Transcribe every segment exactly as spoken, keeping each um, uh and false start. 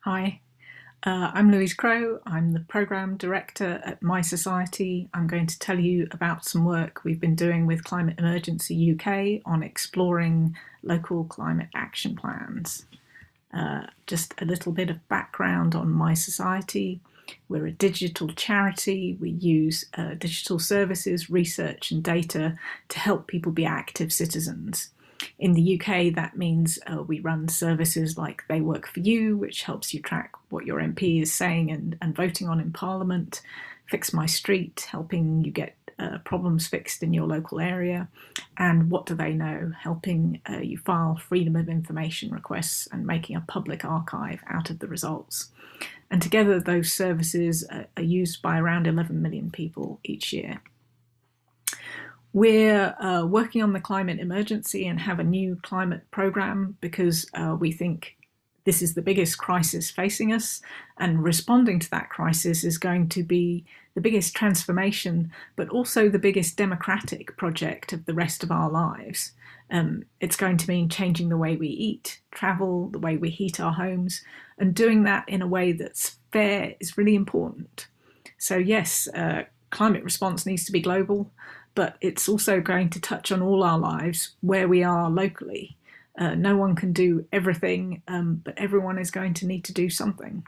Hi, uh, I'm Louise Crowe. I'm the Programme Director at My Society. I'm going to tell you about some work we've been doing with Climate Emergency U K on exploring local climate action plans. Uh, just a little bit of background on My Society. We're a digital charity. We use uh, digital services, research and data to help people be active citizens. In the U K, that means uh, we run services like They Work For You, which helps you track what your M P is saying and, and voting on in Parliament, Fix My Street, helping you get uh, problems fixed in your local area, and What Do They Know, helping uh, you file freedom of information requests and making a public archive out of the results. And together, those services are used by around eleven million people each year. We're uh, working on the climate emergency and have a new climate programme because uh, we think this is the biggest crisis facing us, and responding to that crisis is going to be the biggest transformation, but also the biggest democratic project of the rest of our lives. Um, it's going to mean changing the way we eat, travel, the way we heat our homes, and doing that in a way that's fair is really important. So yes, uh, climate response needs to be global, but it's also going to touch on all our lives where we are locally. Uh, no one can do everything, um, but everyone is going to need to do something.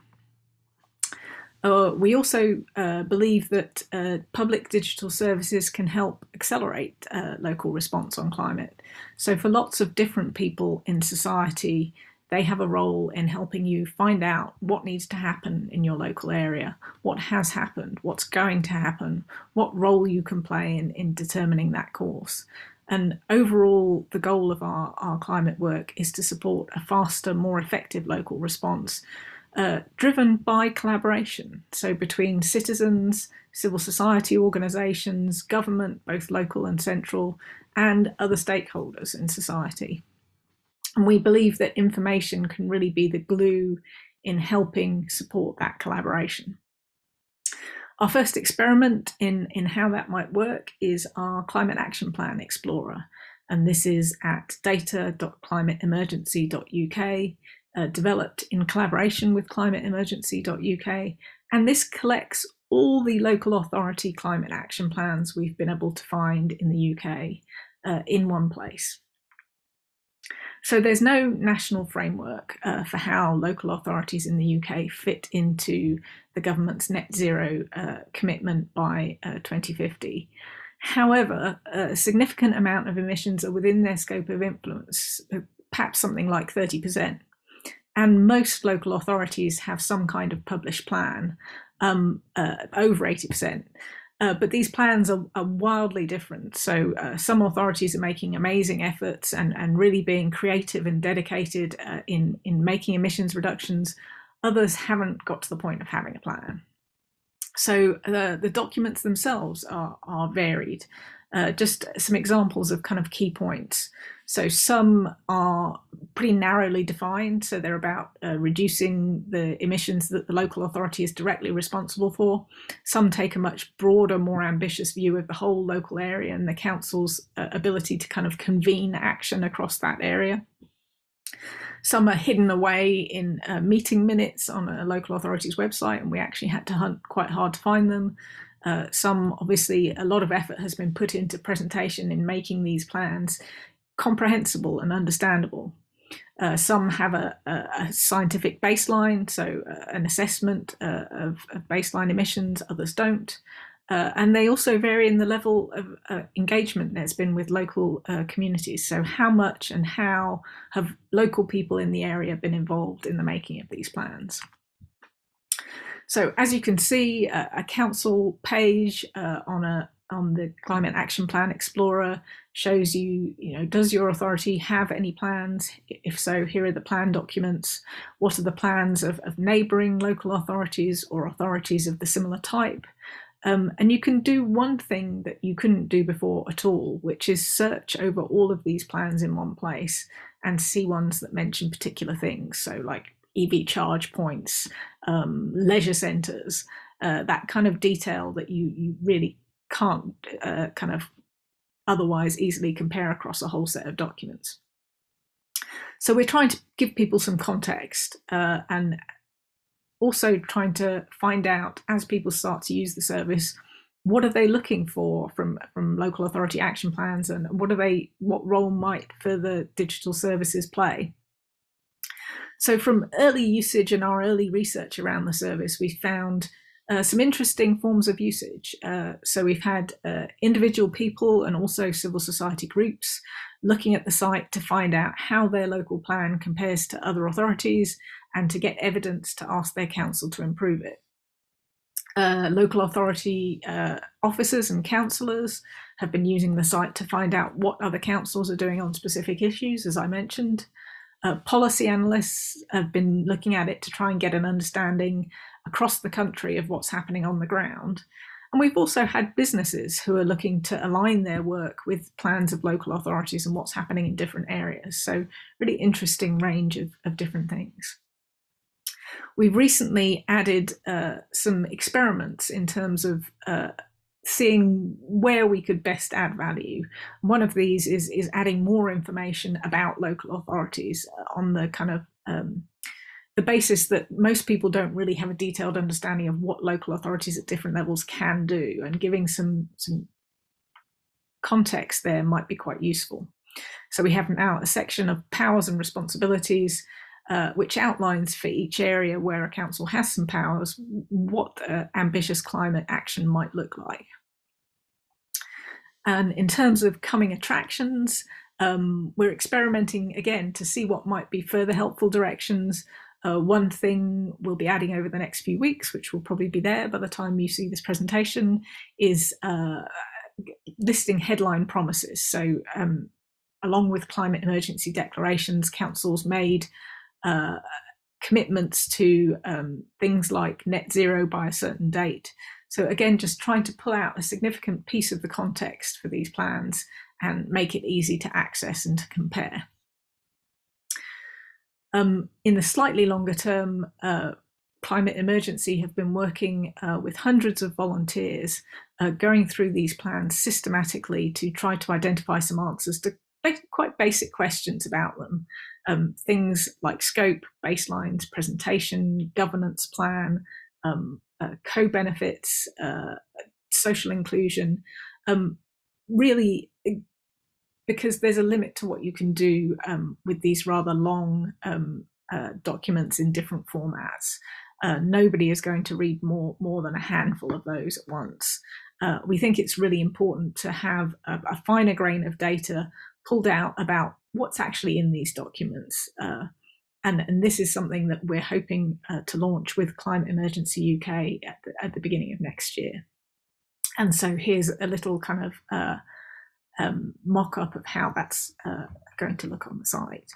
Uh, we also uh, believe that uh, public digital services can help accelerate uh, local response on climate. So for lots of different people in society, they have a role in helping you find out what needs to happen in your local area, what has happened, what's going to happen, what role you can play in, in determining that course. And overall, the goal of our, our climate work is to support a faster, more effective local response, uh, driven by collaboration. So between citizens, civil society organisations, government, both local and central, and other stakeholders in society. And we believe that information can really be the glue in helping support that collaboration. Our first experiment in, in how that might work is our Climate Action Plan Explorer. And this is at data dot climate emergency dot U K, uh, developed in collaboration with climate emergency dot U K. And this collects all the local authority climate action plans we've been able to find in the U K uh, in one place. So there's no national framework uh, for how local authorities in the U K fit into the government's net zero uh, commitment by uh, twenty fifty. However, a significant amount of emissions are within their scope of influence, perhaps something like thirty percent. And most local authorities have some kind of published plan, um, uh, over eighty percent. Uh, but these plans are, are wildly different. So uh, some authorities are making amazing efforts and, and really being creative and dedicated uh, in, in making emissions reductions. Others haven't got to the point of having a plan. So uh, the documents themselves are, are varied. Uh, just some examples of kind of key points. So some are pretty narrowly defined. So they're about uh, reducing the emissions that the local authority is directly responsible for. Some take a much broader, more ambitious view of the whole local area and the council's uh, ability to kind of convene action across that area. Some are hidden away in uh, meeting minutes on a local authority's website, and we actually had to hunt quite hard to find them. Uh, some, obviously, a lot of effort has been put into presentation in making these plans comprehensible and understandable. Uh, some have a, a, a scientific baseline, so uh, an assessment uh, of, of baseline emissions, others don't. Uh, and they also vary in the level of uh, engagement there's been with local uh, communities. So how much and how have local people in the area been involved in the making of these plans? So as you can see, uh, a council page uh, on a on the Climate Action Plan Explorer shows you, you know, does your authority have any plans? If so, here are the plan documents. What are the plans of, of neighbouring local authorities or authorities of the similar type? Um, and you can do one thing that you couldn't do before at all, which is search over all of these plans in one place and see ones that mention particular things. So like E V charge points, um, leisure centres, uh, that kind of detail that you, you really can't uh, kind of otherwise easily compare across a whole set of documents. So we're trying to give people some context uh, and also trying to find out, as people start to use the service, what are they looking for from, from local authority action plans, and what are they, what role might further digital services play? So from early usage and our early research around the service, we found uh, some interesting forms of usage. Uh, so we've had uh, individual people and also civil society groups looking at the site to find out how their local plan compares to other authorities and to get evidence to ask their council to improve it. Uh, local authority uh, officers and councillors have been using the site to find out what other councils are doing on specific issues, as I mentioned. Uh, policy analysts have been looking at it to try and get an understanding across the country of what's happening on the ground. And we've also had businesses who are looking to align their work with plans of local authorities and what's happening in different areas. So really interesting range of, of different things. We've recently added uh, some experiments in terms of uh, seeing where we could best add value. One of these is, is adding more information about local authorities on the kind of um, the basis that most people don't really have a detailed understanding of what local authorities at different levels can do, and giving some, some context there might be quite useful. So we have now a section of powers and responsibilities, uh, which outlines for each area where a council has some powers, what uh, ambitious climate action might look like. And in terms of coming attractions, um, we're experimenting again to see what might be further helpful directions. Uh, one thing we'll be adding over the next few weeks, which will probably be there by the time you see this presentation, is uh, listing headline promises. So um, along with climate emergency declarations, councils made uh, commitments to um, things like net zero by a certain date. So again, just trying to pull out a significant piece of the context for these plans and make it easy to access and to compare. Um, in the slightly longer term, uh, Climate Emergency have been working uh, with hundreds of volunteers uh, going through these plans systematically to try to identify some answers to quite basic questions about them. Um, things like scope, baselines, presentation, governance plan, um, uh, co-benefits, uh, social inclusion, um, really, because there's a limit to what you can do um, with these rather long um, uh, documents in different formats. Uh, nobody is going to read more, more than a handful of those at once. Uh, we think it's really important to have a, a finer grain of data pulled out about what's actually in these documents. Uh, and, and this is something that we're hoping uh, to launch with Climate Emergency U K at the, at the beginning of next year. And so here's a little kind of uh, um, mock-up of how that's uh, going to look on the site.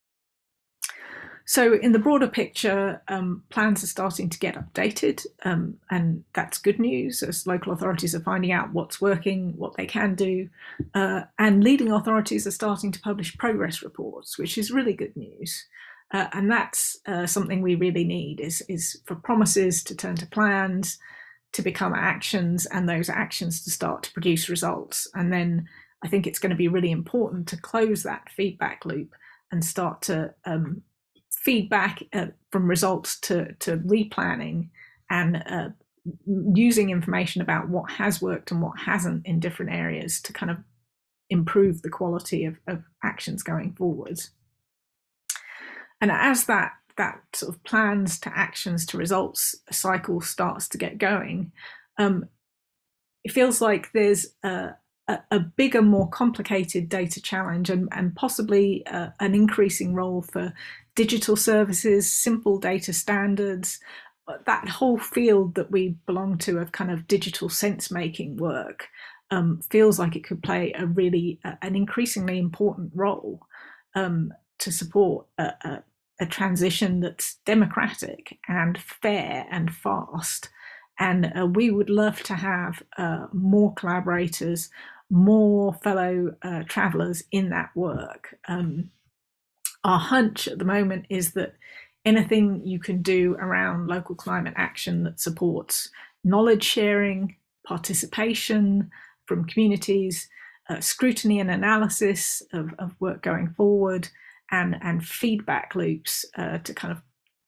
So in the broader picture, um, plans are starting to get updated, um, and that's good news as local authorities are finding out what's working, what they can do, uh, and leading authorities are starting to publish progress reports, which is really good news. Uh, and that's uh, something we really need, is, is for promises to turn to plans, to become actions, and those actions to start to produce results. And then I think it's going to be really important to close that feedback loop and start to um, feedback uh, from results to, to replanning and uh, using information about what has worked and what hasn't in different areas to kind of improve the quality of, of actions going forwards. And as that, that sort of plans to actions to results cycle starts to get going, um, it feels like there's a, a, a bigger, more complicated data challenge and, and possibly uh, an increasing role for digital services, simple data standards, that whole field that we belong to of kind of digital sense-making work um, feels like it could play a really, uh, an increasingly important role um, to support a, a, a transition that's democratic and fair and fast. And uh, we would love to have uh, more collaborators, more fellow uh, travellers in that work. Um, Our hunch at the moment is that anything you can do around local climate action that supports knowledge sharing, participation from communities, uh, scrutiny and analysis of, of work going forward, and, and feedback loops uh, to kind of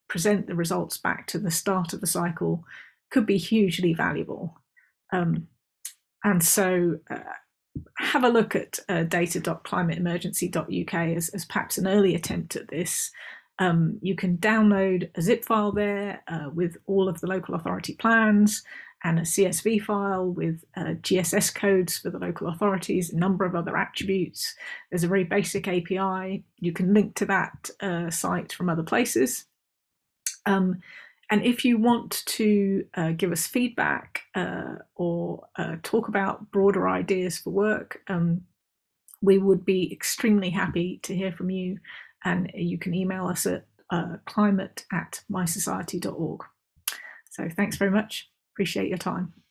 present the results back to the start of the cycle could be hugely valuable. Um, and so uh, have a look at uh, data dot climate emergency dot U K as, as perhaps an early attempt at this. Um, you can download a zip file there uh, with all of the local authority plans, and a C S V file with uh, G S S codes for the local authorities, a number of other attributes. There's a very basic A P I. You can link to that uh, site from other places. Um, and if you want to uh, give us feedback uh, or uh, talk about broader ideas for work, um, we would be extremely happy to hear from you. And you can email us at uh, climate at my society dot org. So thanks very much. Appreciate your time.